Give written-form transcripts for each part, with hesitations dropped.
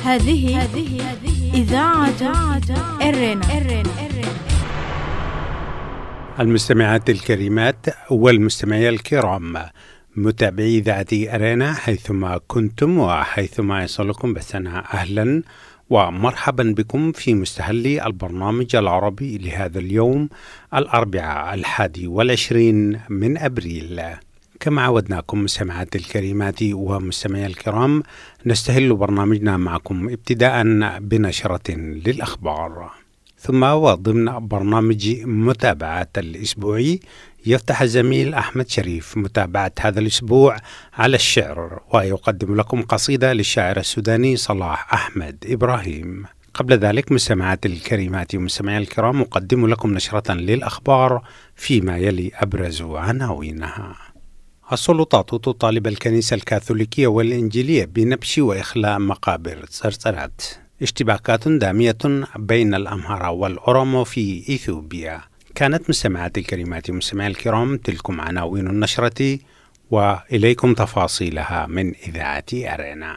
هذه إذاعة إرينا. المستمعات الكريمات والمستمعي الكرام، متابعي إذاعة أرينا حيثما كنتم وحيثما يصلكم بثنا، أهلا ومرحبا بكم في مستهل البرنامج العربي لهذا اليوم الأربعاء 21 من أبريل. كما عودناكم مستمعات الكريمات ومستمعي الكرام، نستهل برنامجنا معكم ابتداء بنشرة للأخبار، ثم وضمن برنامج متابعة الأسبوعي يفتح الزميل أحمد شريف متابعة هذا الأسبوع على الشعر، ويقدم لكم قصيدة للشاعر السوداني صلاح أحمد إبراهيم. قبل ذلك مستمعات الكريمات ومستمعي الكرام، أقدم لكم نشرة للأخبار فيما يلي أبرز عناوينها. السلطات تطالب الكنيسة الكاثوليكية والإنجيلية بنبش وإخلاء مقابر صرصرات. اشتباكات دامية بين الأمهار والأورومو في إثيوبيا. كانت مستمعات الكريمات ومستمعي الكرام تلكم عناوين النشرة، وإليكم تفاصيلها من إذاعة أرينا.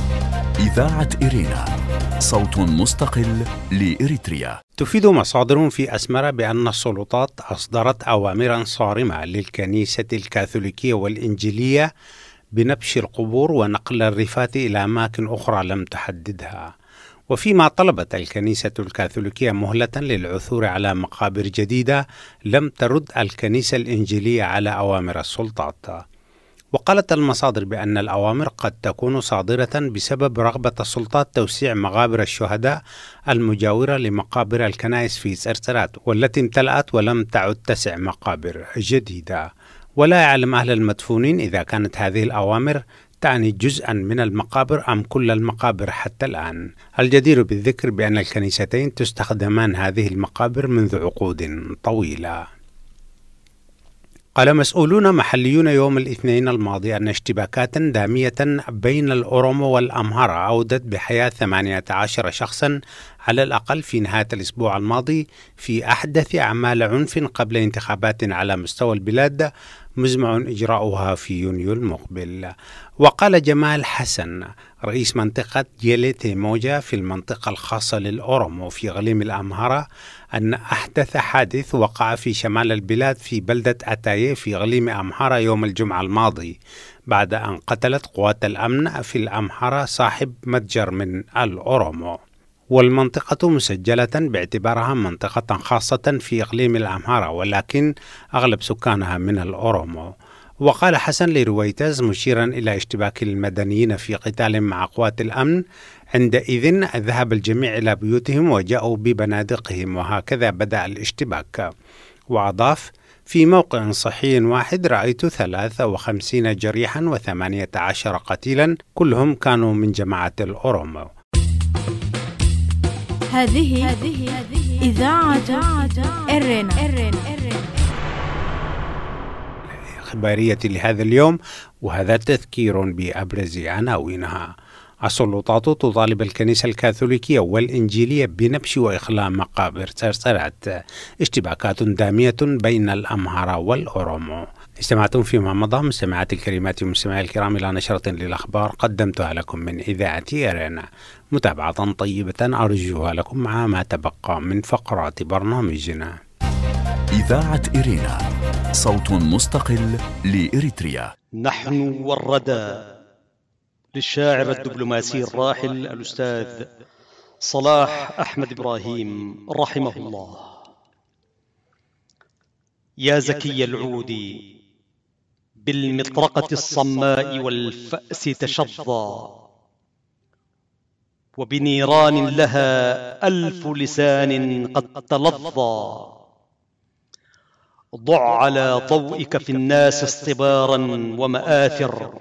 إذاعة إرينا، صوت مستقل لإريتريا. تفيد مصادر في أسمرة بأن السلطات أصدرت أوامرا صارمة للكنيسة الكاثوليكية والإنجيلية بنبش القبور ونقل الرفات إلى أماكن أخرى لم تحددها. وفيما طلبت الكنيسة الكاثوليكية مهلة للعثور على مقابر جديدة، لم ترد الكنيسة الإنجيلية على أوامر السلطات. وقالت المصادر بأن الأوامر قد تكون صادرة بسبب رغبة السلطات توسيع مقابر الشهداء المجاورة لمقابر الكنائس في صرصرات، والتي امتلأت ولم تعد تسع مقابر جديدة. ولا يعلم أهل المدفونين إذا كانت هذه الأوامر تعني جزءا من المقابر أم كل المقابر حتى الآن. الجدير بالذكر بأن الكنيستين تستخدمان هذه المقابر منذ عقود طويلة. قال مسؤولون محليون يوم الاثنين الماضي أن اشتباكات دامية بين الأورومو والأمهار أودت بحياة 18 شخصا على الأقل في نهاية الأسبوع الماضي في أحدث أعمال عنف قبل انتخابات على مستوى البلاد مزمع إجراؤها في يونيو المقبل. وقال جمال حسن رئيس منطقة جيلي تيموجا في المنطقة الخاصة للأورومو في إقليم الأمهار أن أحدث حادث وقع في شمال البلاد في بلدة أتايي في إقليم أمهار يوم الجمعة الماضي، بعد أن قتلت قوات الأمن في الأمهار صاحب متجر من الأورومو. والمنطقة مسجلة باعتبارها منطقة خاصة في إقليم الأمهار، ولكن أغلب سكانها من الأورومو. وقال حسن لرويترز مشيرا إلى اشتباك المدنيين في قتال مع قوات الأمن، عندئذ ذهب الجميع إلى بيوتهم وجاءوا ببنادقهم، وهكذا بدأ الاشتباك. وأضاف: في موقع صحي واحد رأيت 53 جريحا و18 قتيلا، كلهم كانوا من جماعة الأورومو. هذه إذاعة إرينا. إخبارية لهذا اليوم، وهذا تذكير بأبرز عناوينها. السلطات تطالب الكنيسة الكاثوليكية والإنجيلية بنبش وإخلاء مقابر صرصرات. اشتباكات دامية بين الأمهار والأورومو. استمعتم فيما مضى مستمعات الكريمات ومستمعي الكرام إلى نشرة للأخبار قدمتها لكم من إذاعة أرينا. متابعة طيبة أرجوها لكم مع ما تبقى من فقرات برنامجنا. إذاعة إرينا، صوت مستقل لإريتريا. نحن والردى للشاعر الدبلوماسي الراحل الأستاذ صلاح أحمد إبراهيم رحمه الله. يا زكي العود بالمطرقة الصماء والفأس تشظى، وبنيران لها 1000 لسان قد تلظى. ضع على ضوئك في الناس اصطبارا ومآثر،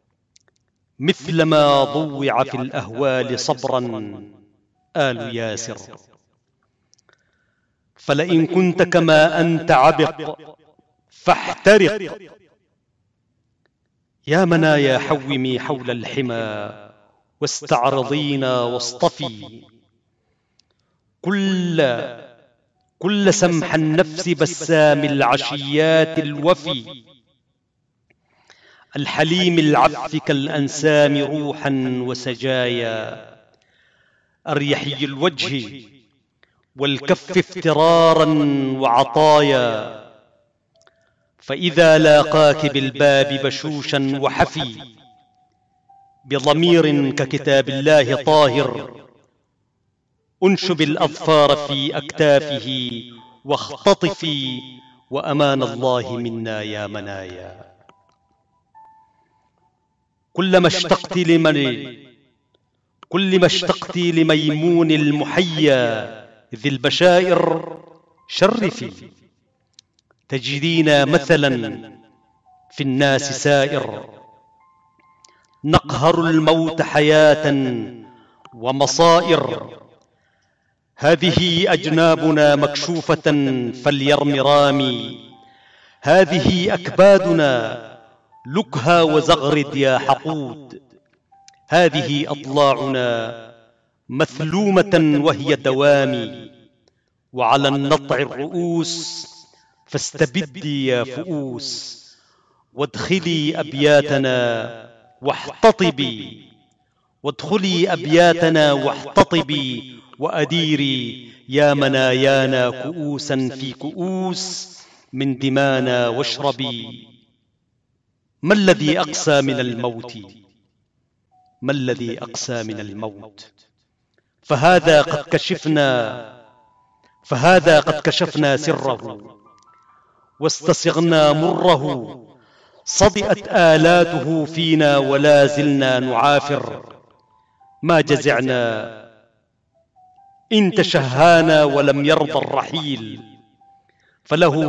مثلما ضوع في الأهوال صبرا آل ياسر. فلئن كنت كما أنت عبق فاحترق، يا منايا حومي حول الحمى واستعرضينا واصطفي. كل سمح النفس بسام العشيات الوفي، الحليم العف كالأنسام روحا وسجايا، أريحي الوجه والكف افترارا وعطايا، فإذا لاقاك بالباب بشوشا وحفي بضمير ككتاب الله طاهر، أنشب الأظفار في أكتافه واختطفي وأمان الله منا يا منايا. كلما اشتقت لميمون المحيا ذي البشائر شرفي، تجدينا مثلا في الناس سائر، نقهر الموت حياة ومصائر. هذه أجنابنا مكشوفة فليرم رامي، هذه أكبادنا لكها وزغرد يا حقود، هذه أضلاعنا مثلومة وهي دوامي، وعلى النطع الرؤوس فاستبدي يا فؤوس، وادخلي أبياتنا واحتطبي، وادخلي أبياتنا واحتطبي، وأديري يا منايانا كؤوسا في كؤوس من دمانا واشربي. ما الذي أقسى من الموت؟ ما الذي أقسى من الموت؟ فهذا قد كشفنا سره، واستسغنا مره، صدئت آلاته فينا ولا زلنا نعافر. ما جزعنا إن تشهانا ولم يرضى الرحيل، فله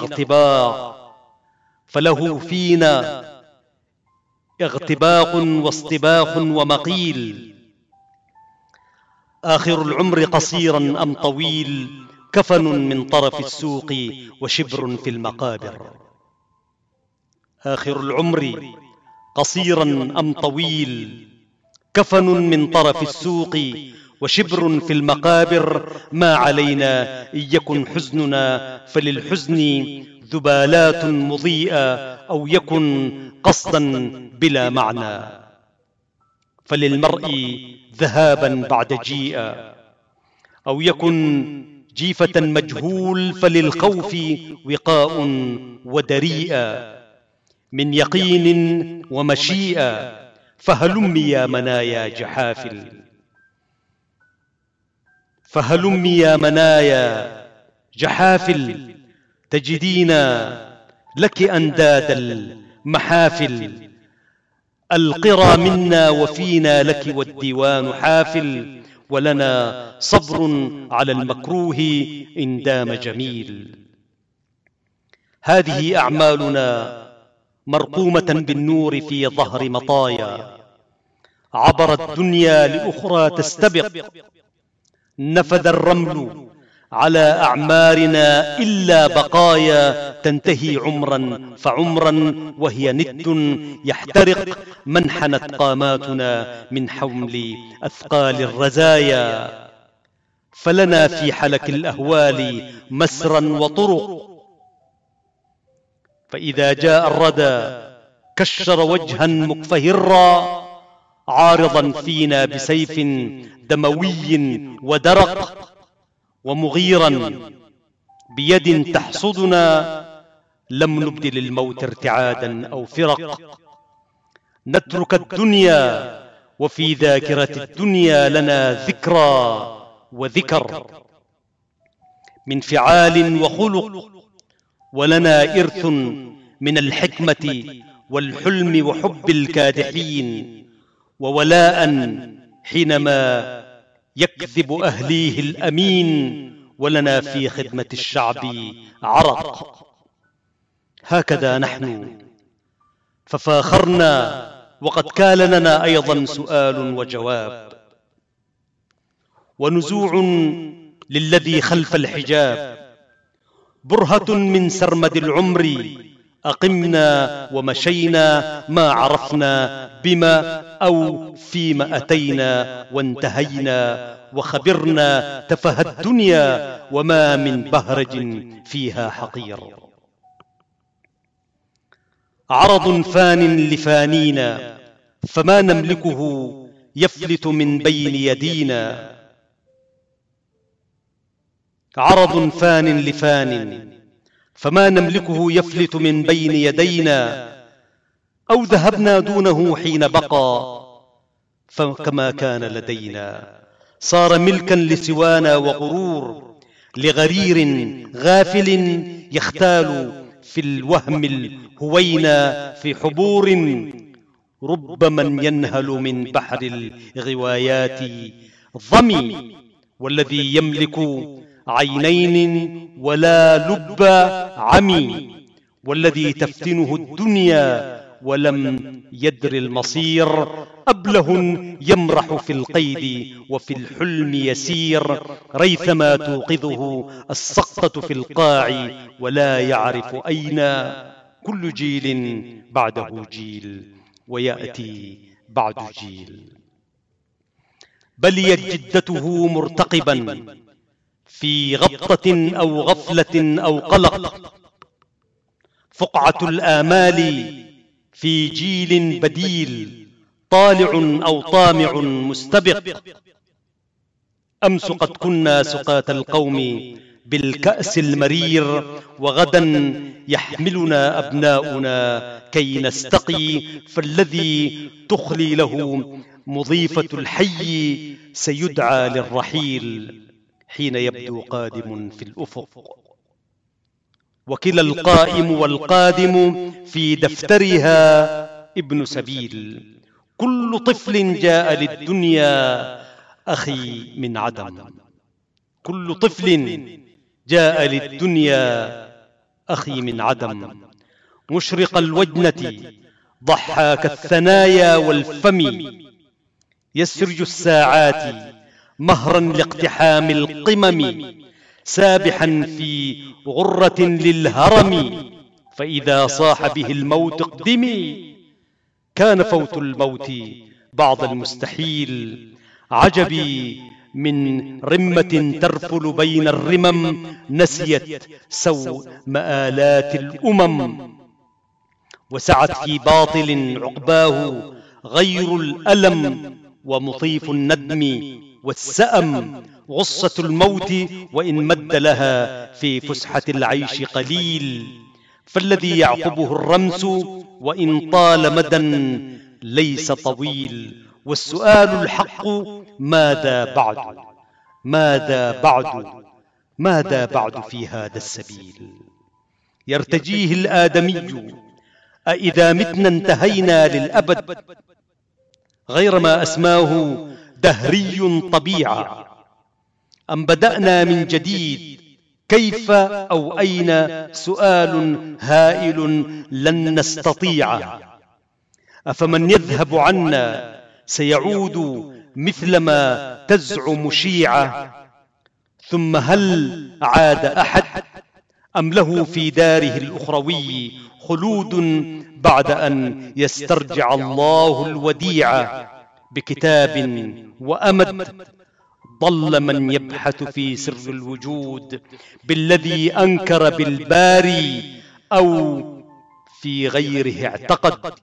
فينا اغتباق واصطباخ ومقيل. آخر العمر قصيرا أم طويل، كفن من طرف السوق وشبر في المقابر. آخر العمر قصيرا أم طويل، كفن من طرف السوق وشبر في المقابر. ما علينا إن يكن حزننا فللحزن ذبالات مضيئة، أو يكن قصدا بلا معنى، فللمرء ذهابا بعد جيئة، أو يكن جيفة مجهول، فللخوف وقاء ودريئة من يقين ومشيئة. فهلم يا منايا جحافل، فهلم يا منايا جحافل، تجدينا لك أنداد المحافل. القرى منا وفينا لك والديوان حافل، ولنا صبر على المكروه إن دام جميل. هذه أعمالنا مرقومة بالنور في ظهر مطايا، عبرت الدنيا لأخرى تستبق. نفذ الرمل على أعمارنا إلا بقايا، تنتهي عمرا فعمرا وهي ند يحترق. من حنت قاماتنا من حمل أثقال الرزايا، فلنا في حلك الأهوال مسرا وطرق. فإذا جاء الردى كشر وجها مكفهرا، عارضا فينا بسيف دموي ودرق، ومغيرا بيد تحصدنا، لم نبد للموت ارتعادا أو فرق. نترك الدنيا وفي ذاكرة الدنيا لنا ذكرى وذكر من فعال وخلق، ولنا إرث من الحكمة والحلم وحب الكادحين، وولاء حينما يكذب أهليه الأمين، ولنا في خدمة الشعب عرق. هكذا نحن ففاخرنا، وقد كان لنا أيضا سؤال وجواب، ونزوع للذي خلف الحجاب، برهة من سرمد العمر. أقمنا ومشينا ما عرفنا بما أو فيما أتينا، وانتهينا وخبرنا تفه الدنيا، وما من بهرج فيها حقير. عرض فان لفانينا، فما نملكه يفلت من بين يدينا. عرض فان لفان، فما نملكه يفلت من بين يدينا، أو ذهبنا دونه حين بقى فكما كان لدينا. صار ملكا لسوانا وغرور، لغرير غافل يختال في الوهم الهوينا في حبور. رب من ينهل من بحر الغوايات ظمي، والذي يملك عينين ولا لب عمي، والذي تفتنه الدنيا ولم يدر المصير. أبله يمرح في القيد وفي الحلم يسير، ريثما توقظه السقطة في القاع ولا يعرف أين. كل جيل بعده جيل ويأتي بعد جيل. بليت جدته مرتقبا في غبطة أو غفلة أو قلق، فقعة الآمال في جيل بديل، طالع أو طامع مستبق. أمس قد كنا سقاة القوم بالكأس المرير، وغدا يحملنا أبناؤنا كي نستقي. فالذي تخلي له مضيفة الحي سيدعى للرحيل حين يبدو قادم في الأفق. وكلا القائم والقادم في دفترها ابن سبيل. كل طفل جاء للدنيا أخي من عدم. كل طفل جاء للدنيا أخي من عدم. مشرق الوجنة ضحاك الثنايا والفم، يسرج الساعات مهرا لاقتحام القمم، سابحا في غرة للهرم. فإذا صاح به الموت اقدمي، كان فوت الموت بعض المستحيل. عجبي من رمة ترفل بين الرمم، نسيت سوء مآلات الأمم. وسعت في باطل عقباه غير الألم، ومطيف الندم والسأم غصة الموت، وإن مد لها في فسحة العيش قليل. فالذي يعقبه الرمس وإن طال مدى ليس طويل. والسؤال الحق ماذا بعد؟ ماذا بعد؟ ماذا بعد في هذا السبيل؟ يرتجيه الآدمي أإذا متنا انتهينا للأبد، غير ما أسماه دهري طبيعة، أم بدأنا من جديد؟ كيف أو أين؟ سؤال هائل لن نستطيع. أفمن يذهب عنا سيعود مثلما تزعم شيعة؟ ثم هل عاد أحد؟ أم له في داره الأخروي خلود بعد أن يسترجع الله الوديعة بكتاب وأمد؟ ضل من يبحث في سر الوجود بالذي أنكر بالباري أو في غيره اعتقد.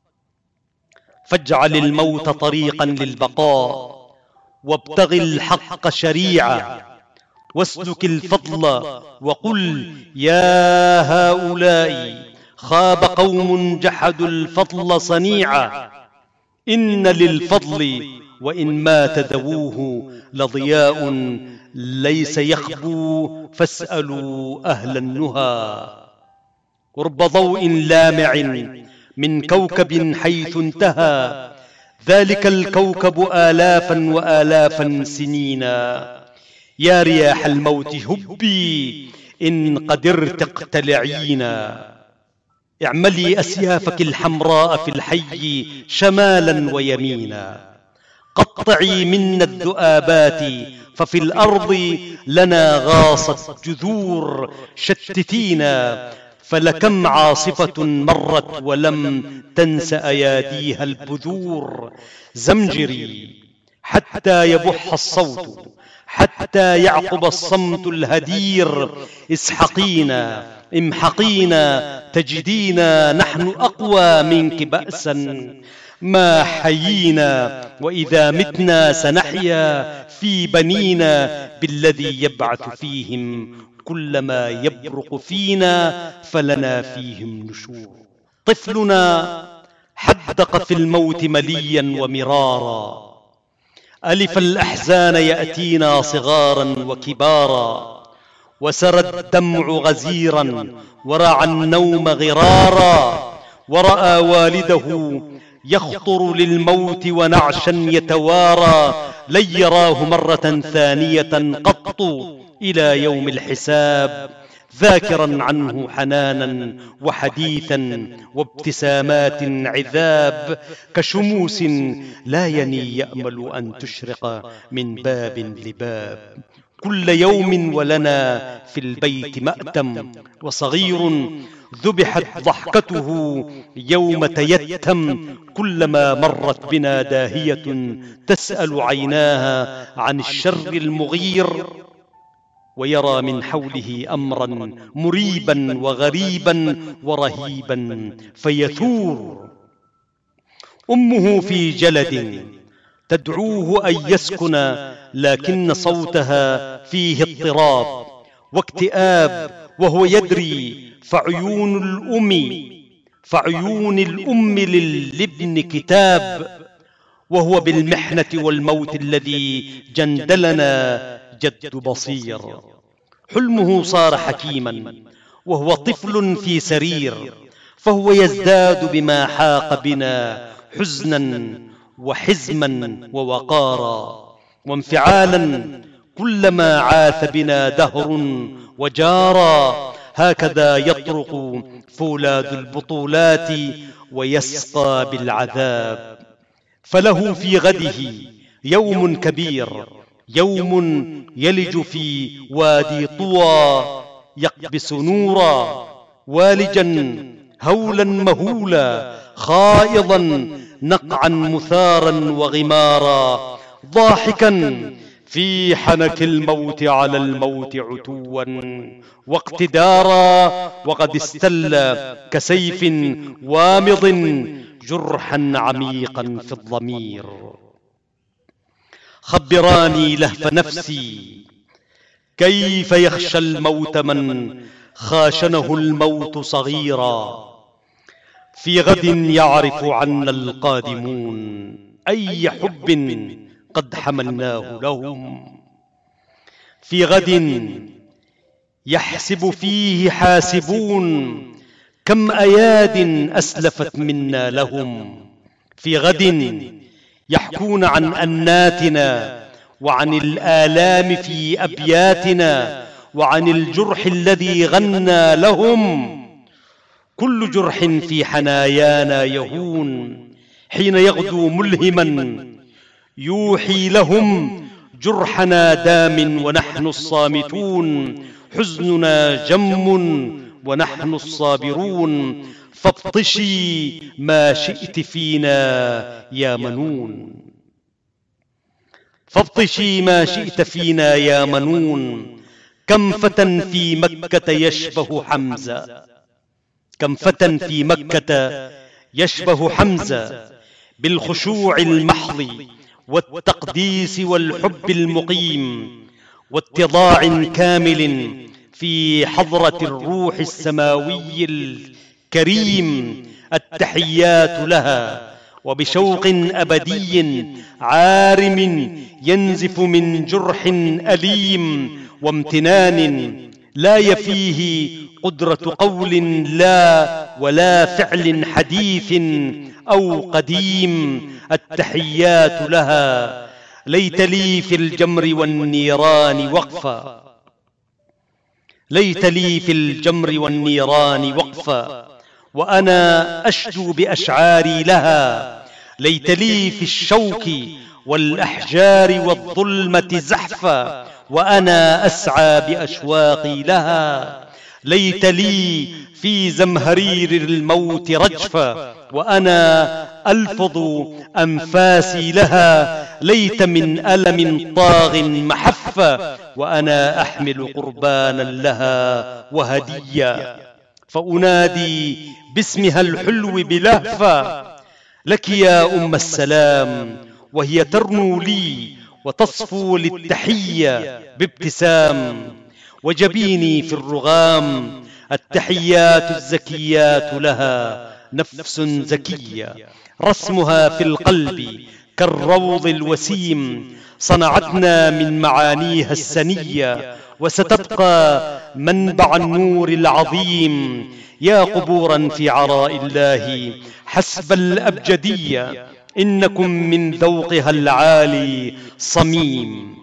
فاجعل الموت طريقا للبقاء، وابتغ الحق شريعة، واسلك الفضل وقل يا هؤلاء خاب قوم جحدوا الفضل صنيعا. إن للفضل وإن مات ذووه لضياء ليس يخبو، فاسألوا أهل النهى. رب ضوء لامع من كوكب حيث انتهى ذلك الكوكب آلافا وآلافا سنينا. يا رياح الموت هبي إن قدرت اقتلعينا. اعملي أسيافك الحمراء في الحي شمالا ويمينا. قطعي منا الذؤابات ففي الأرض لنا غاصت جذور. شتتينا فلكم عاصفة مرت ولم تنس أياديها البذور. زمجري حتى يبح الصوت، حتى يعقب الصمت الهدير. اسحقينا امحقينا تجدينا نحن أقوى منك بأسا. ما حيينا وإذا متنا سنحيا في بنينا بالذي يبعث فيهم، كلما يبرق فينا فلنا فيهم نشور. طفلنا حدق في الموت مليا ومرارا، ألف الأحزان يأتينا صغارا وكبارا، وسرى الدمع غزيرا ورعى النوم غرارا، ورأى والده يخطر للموت ونعشا يتوارى، لن يراه مرة ثانية قط إلى يوم الحساب، ذاكرا عنه حنانا وحديثا وابتسامات عذاب، كشموس لا يني يأمل أن تشرق من باب لباب. كل يوم ولنا في البيت مأتم، وصغير ذبحت ضحكته يوم تيتم، كلما مرت بنا داهية تسأل عيناها عن الشر المغير، ويرى من حوله أمرا مريبا وغريبا ورهيبا فيثور. أمه في جلد تدعوه أن يسكن، لكن صوتها فيه اضطراب واكتئاب، وهو يدري فعيون الأم للابن كتاب، وهو بالمحنة والموت الذي جندلنا جد بصير. حلمه صار حكيما وهو طفل في سرير، فهو يزداد بما حاق بنا حزنا وحزما ووقارا وانفعالا، كلما عاث بنا دهر وجارا، هكذا يطرق فولاذ البطولات ويسقى بالعذاب. فله في غده يوم كبير، يوم يلج في وادي طوى، يقبس نورا والجا هولا مهولا، خائضا نقعا مثارا وغمارا، ضاحكا في حنك الموت على الموت عتوا واقتدارا، وقد استل كسيف وامض جرحا عميقا في الضمير. خبراني لهف نفسي كيف يخشى الموت من خاشنه الموت صغيرا، في غد يعرف عنا القادمون أي حب قد حملناه لهم، في غد يحسب فيه حاسبون كم أياد أسلفت منا لهم، في غد يحكون عن أناتنا وعن الآلام في أبياتنا وعن الجرح الذي غنى لهم. كل جرح في حنايانا يهون حين يغدو ملهما، يوحي لهم جرحنا دام ونحن الصامتون، حزننا جم ونحن الصابرون، فابطشي ما شئت فينا يا منون، فابطشي ما شئت فينا يا منون. كم فتى في مكة يشبه حمزة، كم فتى في مكة يشبه حمزة، بالخشوع المحض والتقديس والحب المقيم، واتضاع كامل في حضرة الروح السماوي الكريم. التحيات لها وبشوق أبدي عارم ينزف من جرح أليم وامتنان، لا يفيه قدرة قول لا ولا فعل حديث أو قديم. التحيات لها. ليت لي في الجمر والنيران وقفا، ليت لي في الجمر والنيران وقفا، وأنا أشدو بأشعاري لها. ليت لي في الشوك والأحجار والظلمة زحفا، وأنا أسعى بأشواقي لها. ليت لي في زمهرير الموت رجفا، وأنا ألفظ أنفاسي لها. ليت من ألم طاغ محفا، وأنا أحمل قربانا لها وهديا، فأنادي باسمها الحلو بلهفا. لك يا أم السلام وهي ترنو لي وتصفو للتحية بابتسام، وجبيني في الرغام التحيات الزكيات لها نفس زكية، رسمها في القلب كالروض الوسيم، صنعتنا من معانيها السنية، وستبقى منبع النور العظيم يا قبورا في عراء الله حسب الأبجدية، إنكم من ذوقها العالي صميم.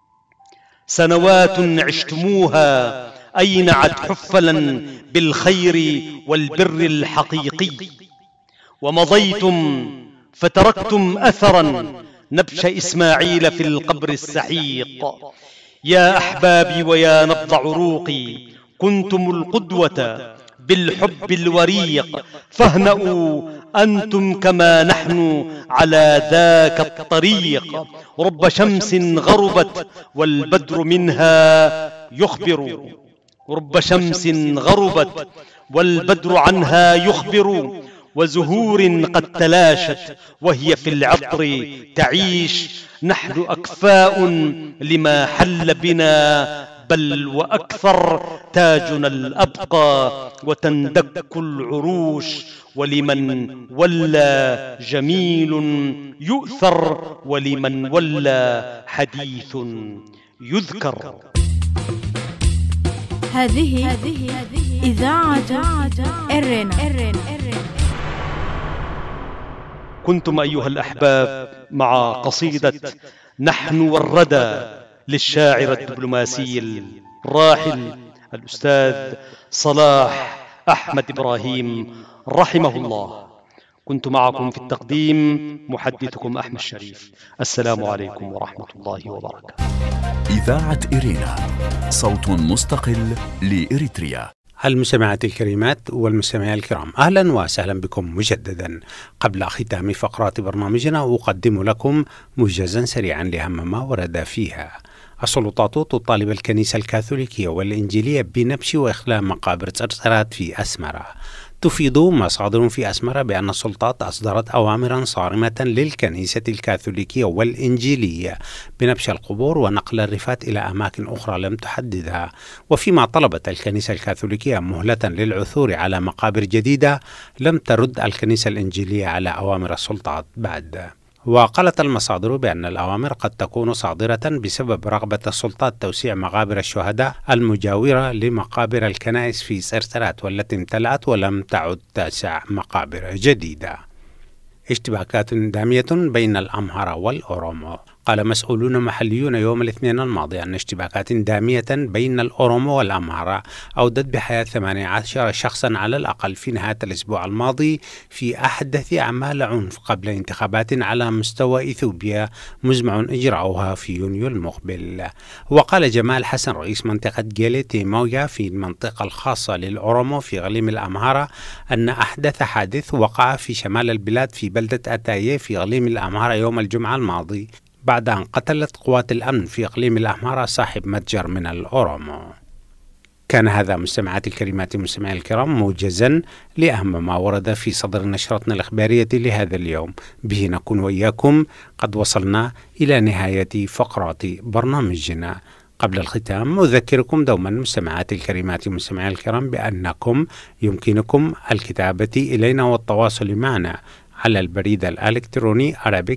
سنوات عشتموها أينعت حفلا بالخير والبر الحقيقي، ومضيتم فتركتم أثرا نبش إسماعيل في القبر السحيق. يا أحبابي ويا نبض عروقي كنتم القدوة بالحب الوريق، فاهنأوا أنتم كما نحن على ذاك الطريق. رب شمس غربت والبدر منها يخبر، رب شمس غربت والبدر عنها يخبر، وزهور قد تلاشت وهي في العطر تعيش. نحن أكفاء لما حل بنا بل وأكثر، تاجنا الأبقى وتندك العروش، ولمن ولى جميل يؤثر ولمن ولى حديث يذكر. هذه إذاعة إرينا. كنتم أيها الأحباب مع قصيدة نحن والردى للشاعر الدبلوماسي الراحل الأستاذ صلاح أحمد إبراهيم رحمه الله. كنت معكم في التقديم محدثكم أحمد الشريف. السلام عليكم ورحمة الله وبركاته. إذاعة إرينا، صوت مستقل لإريتريا. المستمعات الكريمات والمستمعين الكرام، أهلا وسهلا بكم مجددا. قبل ختام فقرات برنامجنا أقدم لكم موجزا سريعا لأهم ما ورد فيها. السلطات تطالب الكنيسة الكاثوليكية والإنجيلية بنبش وإخلاء مقابر ترترات في أسمرة. تفيد مصادر في أسمرة بأن السلطات أصدرت أوامرا صارمة للكنيسة الكاثوليكية والإنجيلية بنبش القبور ونقل الرفات إلى أماكن أخرى لم تحددها، وفيما طلبت الكنيسة الكاثوليكية مهلة للعثور على مقابر جديدة لم ترد الكنيسة الإنجيلية على أوامر السلطات بعد. وقالت المصادر بأن الأوامر قد تكون صادرة بسبب رغبة السلطات توسيع مقابر الشهداء المجاورة لمقابر الكنائس في سرسرات والتي امتلأت ولم تعد تسع مقابر جديدة. اشتباكات دامية بين الأمهار والأورومو. قال مسؤولون محليون يوم الاثنين الماضي أن اشتباكات دامية بين الأورومو والأمهار أودت بحياة 18 شخصا على الأقل في نهاية الأسبوع الماضي في أحدث أعمال عنف قبل انتخابات على مستوى إثيوبيا مزمع إجراؤها في يونيو المقبل. وقال جمال حسن رئيس منطقة جيليتي مويا في المنطقة الخاصة للأورومو في إقليم الأمهار أن أحدث حادث وقع في شمال البلاد في بلدة أتاية في إقليم الأمهار يوم الجمعة الماضي بعد أن قتلت قوات الأمن في إقليم الأمهار صاحب متجر من الأورومو. كان هذا مستمعاتي الكريمات ومستمعي الكرام موجزا لأهم ما ورد في صدر نشرتنا الإخبارية لهذا اليوم. به نكون وإياكم قد وصلنا إلى نهاية فقرات برنامجنا. قبل الختام أذكركم دوما مستمعاتي الكريمات ومستمعي الكرام بأنكم يمكنكم الكتابة إلينا والتواصل معنا على البريد الإلكتروني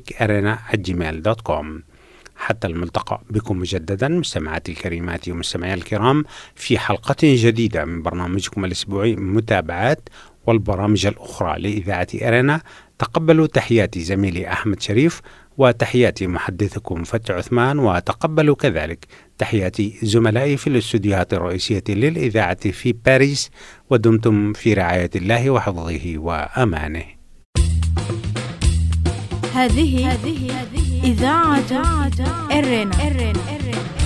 arabicerena@gmail.com. حتى الملتقى بكم مجددا مستمعاتي الكريمات ومستمعي الكرام في حلقة جديدة من برنامجكم الأسبوعي متابعات والبرامج الأخرى لإذاعة إرينا. تقبلوا تحياتي زميلي أحمد شريف وتحياتي محدثكم فتح عثمان، وتقبلوا كذلك تحياتي زملائي في الاستوديوهات الرئيسية للإذاعة في باريس، ودمتم في رعاية الله وحفظه وأمانه. هذه إذاعة إرينا.